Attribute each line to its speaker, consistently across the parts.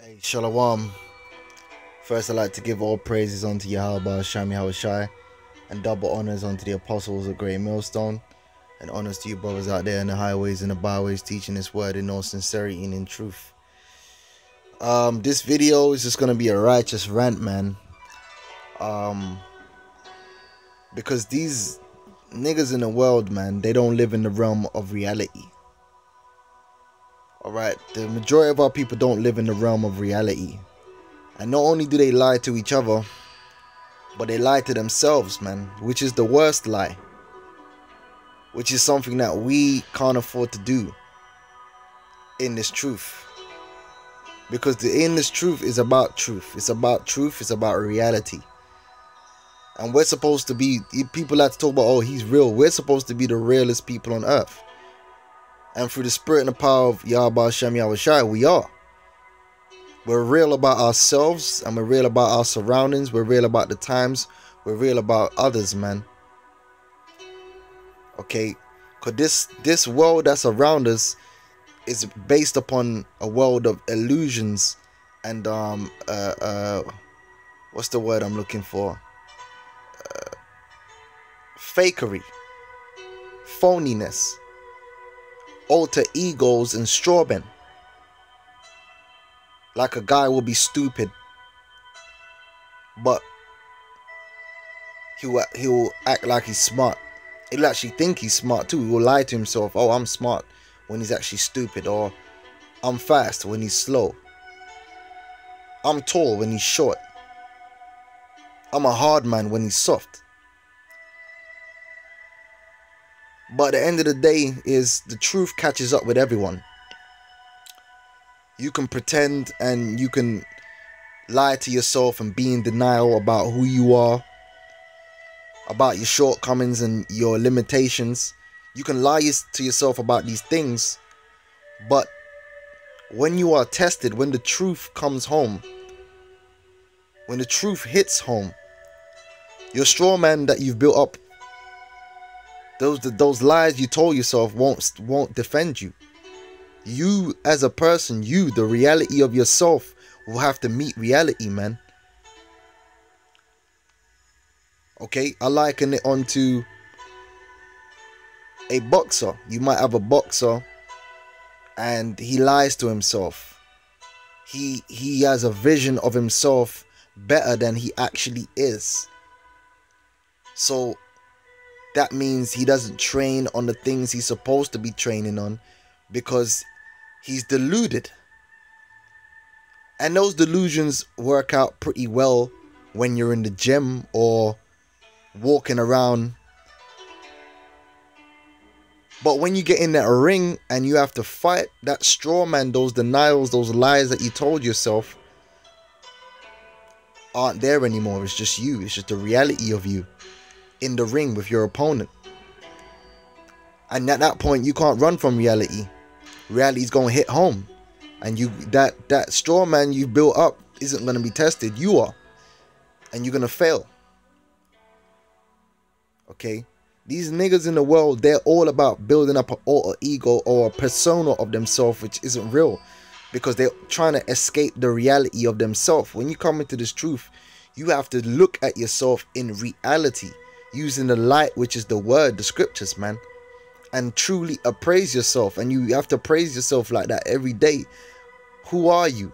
Speaker 1: Hey, Shalom. First, I'd like to give all praises unto Yahweh Shami Hawashai, and double honors unto the apostles of Great Millstone, and honors to you brothers out there in the highways and the byways teaching this word in all sincerity and in truth. This video is just gonna be a righteous rant, man. Because these niggas in the world, man, they don't live in the realm of reality. Alright, the majority of our people don't live in the realm of reality. And not only do they lie to each other, but they lie to themselves, man, which is the worst lie. Which is something that we can't afford to do in this truth. Because in this truth is about truth. It's about truth, it's about reality. And we're supposed to be, people like to talk about, oh, he's real. We're supposed to be the realest people on earth. And through the spirit and the power of Yahweh Shem Yahushai, we are. We're real about ourselves, and we're real about our surroundings. We're real about the times. We're real about others, man. Okay? Because this world that's around us is based upon a world of illusions and, what's the word I'm looking for? Fakery. Phoniness. Alter egos and straw men. Like a guy will be stupid, but he'll act like he's smart. He'll actually think he's smart too. He will lie to himself, oh, I'm smart, when he's actually stupid. Or I'm fast when he's slow. I'm tall when he's short. I'm a hard man when he's soft. But at the end of the day is the truth catches up with everyone. You can pretend and you can lie to yourself and be in denial about who you are, about your shortcomings and your limitations. You can lie to yourself about these things, but when you are tested, when the truth comes home, when the truth hits home, your straw man that you've built up, those lies you told yourself won't defend you. You as a person, the reality of yourself, will have to meet reality, man. Okay, I liken it onto a boxer. You might have a boxer and he lies to himself. He has a vision of himself better than he actually is. So that means he doesn't train on the things he's supposed to be training on because he's deluded. And those delusions work out pretty well when you're in the gym or walking around. But when you get in that ring and you have to fight that straw man, those denials, those lies that you told yourself aren't there anymore. It's just you. It's just the reality of you in the ring with your opponent. And at that point, you can't run from reality. Reality's gonna hit home, and that straw man you built up isn't gonna be tested. You are, and you're gonna fail. Okay, these niggas in the world, they're all about building up an alter ego or a persona of themselves which isn't real, because they're trying to escape the reality of themselves. When you come into this truth, you have to look at yourself in reality, using the light, which is the word, the scriptures, man, and truly appraise yourself. And you have to praise yourself like that every day. Who are you?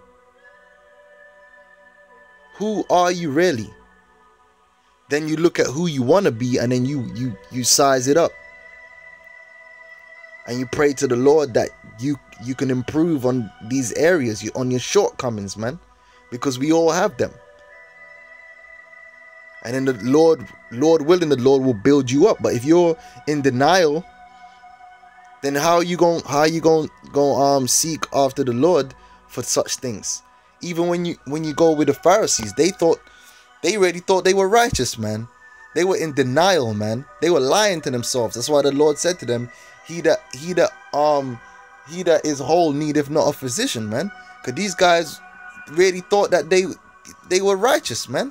Speaker 1: Who are you really? Then you look at who you want to be, and then you size it up, and you pray to the Lord that you can improve on these areas, on your shortcomings, man, because we all have them. And then the Lord willing, the Lord will build you up. But if you're in denial, then how are you going seek after the Lord for such things? Even when you go with the Pharisees, they already thought they were righteous, man. They were in denial, man. They were lying to themselves. That's why the Lord said to them, he that is whole needeth not a physician, man. Because these guys really thought that they were righteous, man.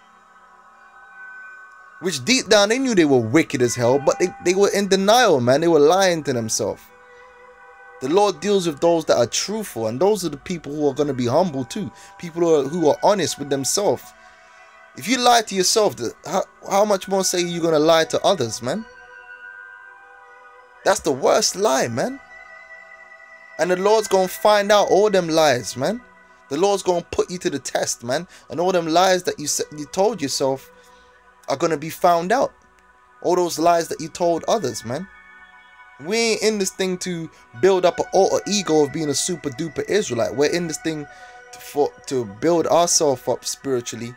Speaker 1: Which deep down they knew they were wicked as hell, but they were in denial, man. They were lying to themselves. The Lord deals with those that are truthful, and those are the people who are going to be humble too. People who are honest with themselves. If you lie to yourself, how much more say you're going to lie to others, man? That's the worst lie, man. And the Lord's going to find out all them lies, man. The Lord's going to put you to the test, man. And all them lies that you told yourself are going to be found out. All those lies that you told others, man. We ain't in this thing to build up an alter ego of being a super duper Israelite. We're in this thing to build ourselves up spiritually.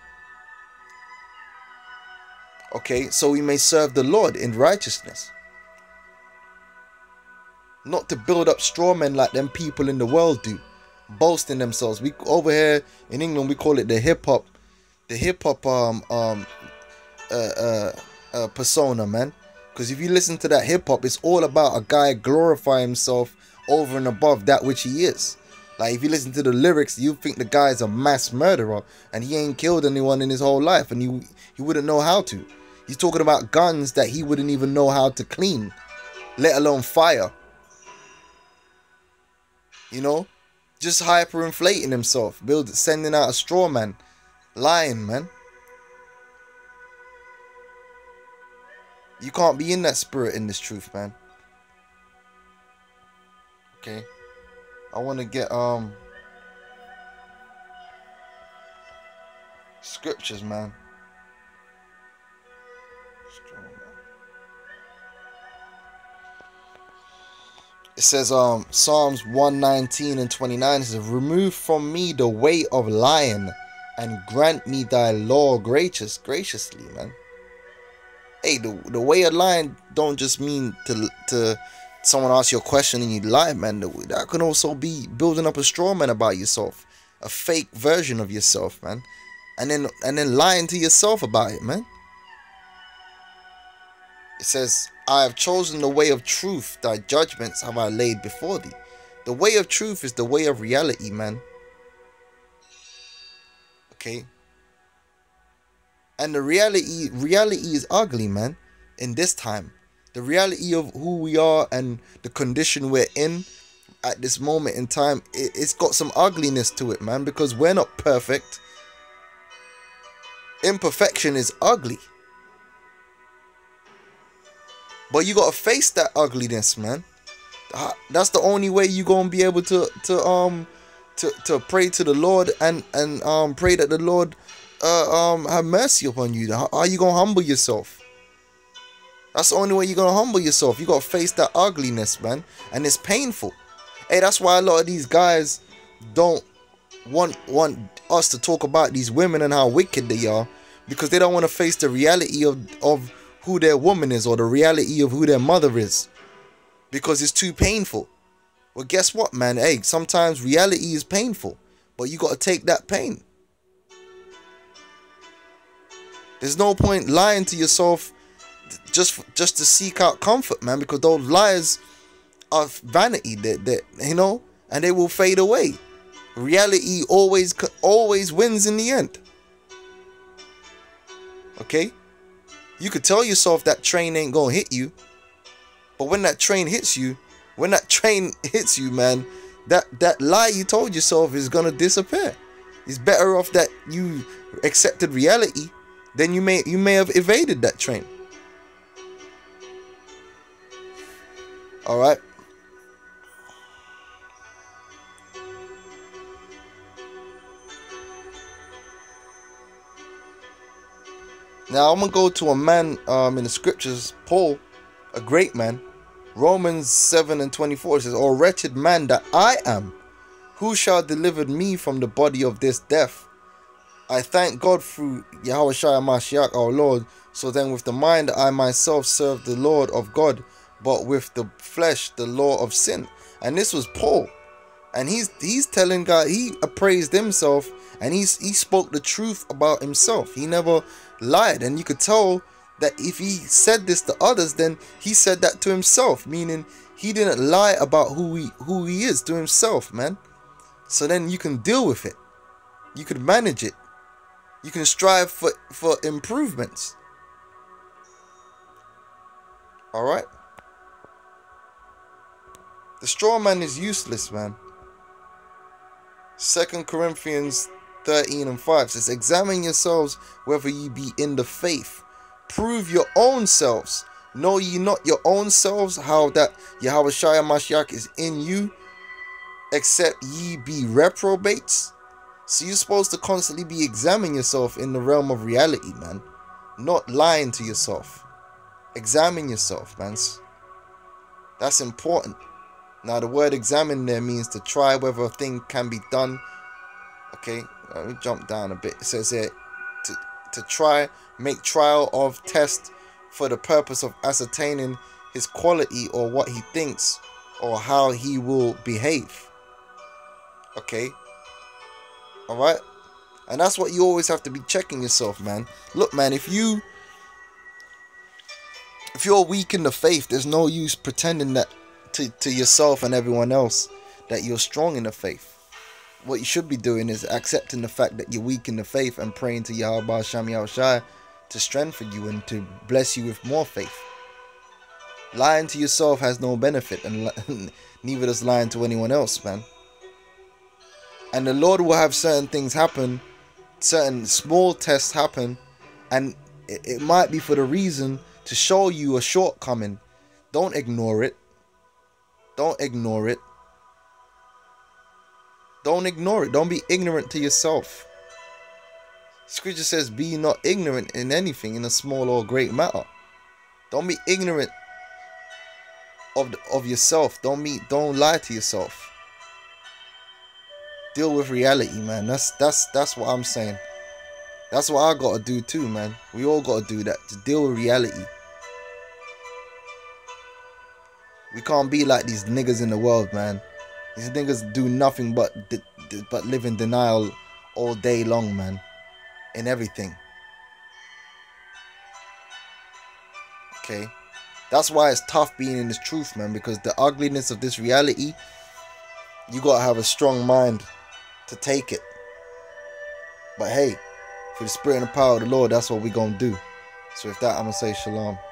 Speaker 1: Okay, so we may serve the Lord in righteousness. Not to build up straw men like them people in the world do. Boasting themselves. We over here in England, we call it the hip hop persona, man. Because if you listen to that hip hop, it's all about a guy glorifying himself over and above that which he is. Like if you listen to the lyrics, you think the guy's a mass murderer and he ain't killed anyone in his whole life, and he wouldn't know how to. He's talking about guns that he wouldn't even know how to clean, let alone fire. You know, just hyperinflating himself, sending out a straw man, lying, man. You can't be in that spirit in this truth, man. Okay. I want to get scriptures, man. It says Psalms 119 and 29, it says, remove from me the way of lying and grant me thy law graciously, man. Hey, the way of lying don't just mean to someone ask you a question and you lie, man. That can also be building up a straw man about yourself, a fake version of yourself, man, and then lying to yourself about it, man. It says, I have chosen the way of truth, thy judgments have I laid before thee. The way of truth is the way of reality, man. Okay. And the reality is ugly, man, in this time. The reality of who we are and the condition we're in at this moment in time, it's got some ugliness to it, man, because we're not perfect. Imperfection is ugly. But you gotta face that ugliness, man. That's the only way you're gonna be able to pray to the Lord and pray that the Lord have mercy upon you. How are you gonna humble yourself? That's the only way you're gonna humble yourself. You gotta face that ugliness, man, and it's painful. Hey, that's why a lot of these guys don't want us to talk about these women and how wicked they are, because they don't want to face the reality of who their woman is, or the reality of who their mother is, because it's too painful. Well, guess what, man? Hey, sometimes reality is painful, but you got to take that pain. There's no point lying to yourself just to seek out comfort, man, because those lies are vanity, that you know, and they will fade away. Reality always wins in the end. Okay? You could tell yourself that train ain't gonna hit you, but when that train hits you, man, that lie you told yourself is gonna disappear. It's better off that you accepted reality than you may have evaded that train. All right. Now I'm gonna go to a man in the scriptures, Paul, a great man. Romans 7 and 24 says, "O wretched man that I am, who shall deliver me from the body of this death? I thank God through Yahushua Mashiach our Lord. So then with the mind I myself serve the Lord of God, but with the flesh the law of sin." And this was Paul. And he's telling God, he appraised himself, and he spoke the truth about himself. He never lied. And you could tell that if he said this to others, then he said that to himself, meaning he didn't lie about who he is to himself, man. So then you can deal with it. You can manage it. You can strive for improvements. All right. The straw man is useless, man. 2 Corinthians 13:5 says, examine yourselves whether ye be in the faith. Prove your own selves. Know ye not your own selves how that Yahushua Mashiach is in you, except ye be reprobates? So you're supposed to constantly be examining yourself in the realm of reality, man. Not lying to yourself. Examine yourself, man. That's important. Now the word examine there means to try whether a thing can be done. Okay, let me jump down a bit. It says here to try, make trial of, test for the purpose of ascertaining his quality or what he thinks or how he will behave. Okay, all right, and that's what you always have to be checking yourself, man. Look, man, if you're weak in the faith, there's no use pretending that to yourself and everyone else that you're strong in the faith. What you should be doing is accepting the fact that you're weak in the faith and praying to Yahweh Shem Yahushai to strengthen you and to bless you with more faith. Lying to yourself has no benefit, and neither does lying to anyone else, man. And the Lord will have certain things happen, certain small tests happen, and it might be for the reason to show you a shortcoming. Don't ignore it. Don't ignore it. Don't ignore it. Don't be ignorant to yourself. Scripture says, be not ignorant in anything, in a small or great matter. Don't be ignorant of yourself. Don't lie to yourself. Deal with reality, man. That's what I'm saying. That's what I gotta do too, man. We all gotta do that, to deal with reality. We can't be like these niggas in the world, man. These niggas do nothing but live in denial all day long, man. In everything. Okay? That's why it's tough being in this truth, man. Because the ugliness of this reality, you gotta have a strong mind to take it. But hey, for the spirit and the power of the Lord, that's what we're gonna do. So with that, I'm gonna say shalom.